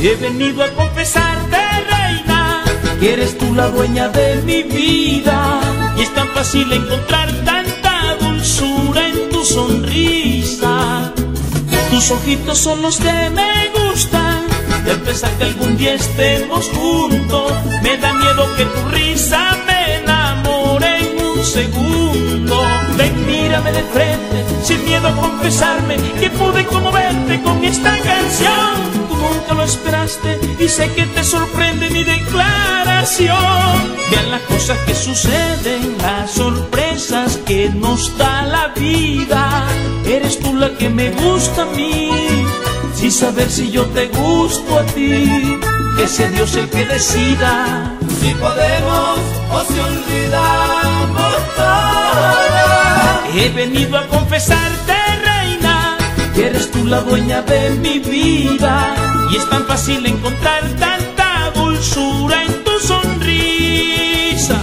He venido a confesarte, reina, que eres tú la dueña de mi vida. Y es tan fácil encontrar tanta dulzura en tu sonrisa. Tus ojitos son los que me gustan, y al pensar que algún día estemos juntos, me da miedo que tu risa me enamore en un segundo. Ven, mírame de frente, sin miedo a confesarme que pude conmoverte con esta canción. Tú nunca lo esperaste y sé que te sorprende mi declaración. Vean las cosas que suceden, las sorpresas que nos da la vida. Eres tú la que me gusta a mí, sin saber si yo te gusto a ti. Que sea Dios el que decida si podemos o si olvidamos todo. He venido a confesarte, reina, que eres tú la dueña de mi vida. Y es tan fácil encontrar tanta dulzura en tu sonrisa.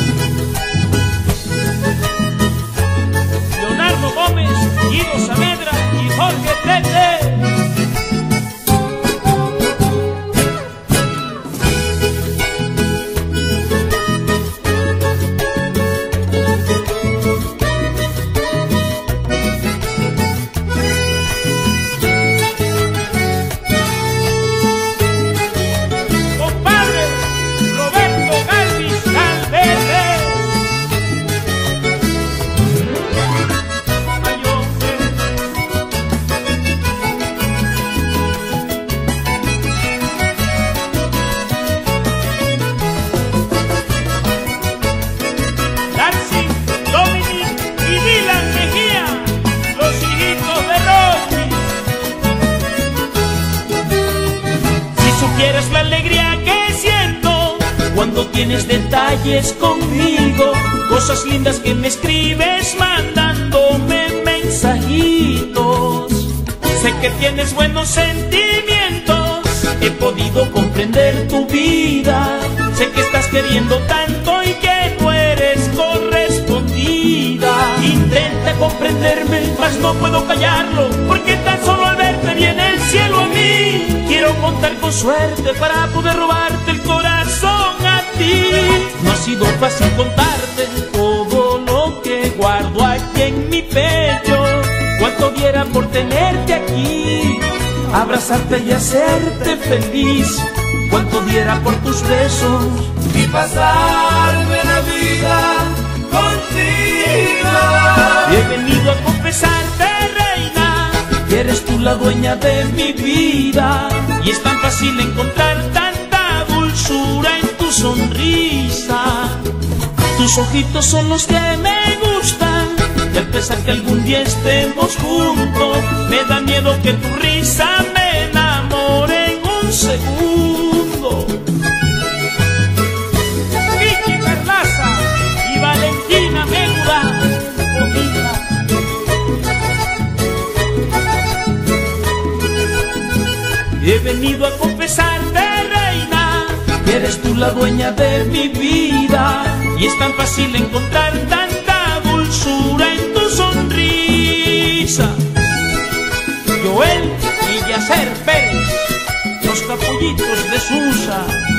Leonardo Gómez, Guido Saavedra y Jorge Tete. Quieres la alegría que siento cuando tienes detalles conmigo, cosas lindas que me escribes mandándome mensajitos. Sé que tienes buenos sentimientos, he podido comprender tu vida. Sé que estás queriendo tanto y que no eres correspondida. Intenta comprenderme, mas no puedo callarlo, porque tan solo al verte viene el cielo a mí. Quiero contar con suerte para poder robarte el corazón a ti. No ha sido fácil contarte todo lo que guardo aquí en mi pecho. Cuánto diera por tenerte aquí, abrazarte y hacerte feliz. Cuánto diera por tus besos y pasarme la vida contigo. He venido a confesarte, reina, que eres tú la dueña de mi vida. Y es tan fácil encontrar tanta dulzura en tu sonrisa. Tus ojitos son los que me gustan, y al pensar que algún día estemos juntos, me da miedo que tu risa me enamore en un segundo. Vicky Perlaza y Valentina Megura. He venido a confesarte, reina, que eres tú la dueña de mi vida. Y es tan fácil encontrar tanta dulzura en tu sonrisa. Joel y Yacer Pérez, los capullitos de Susa.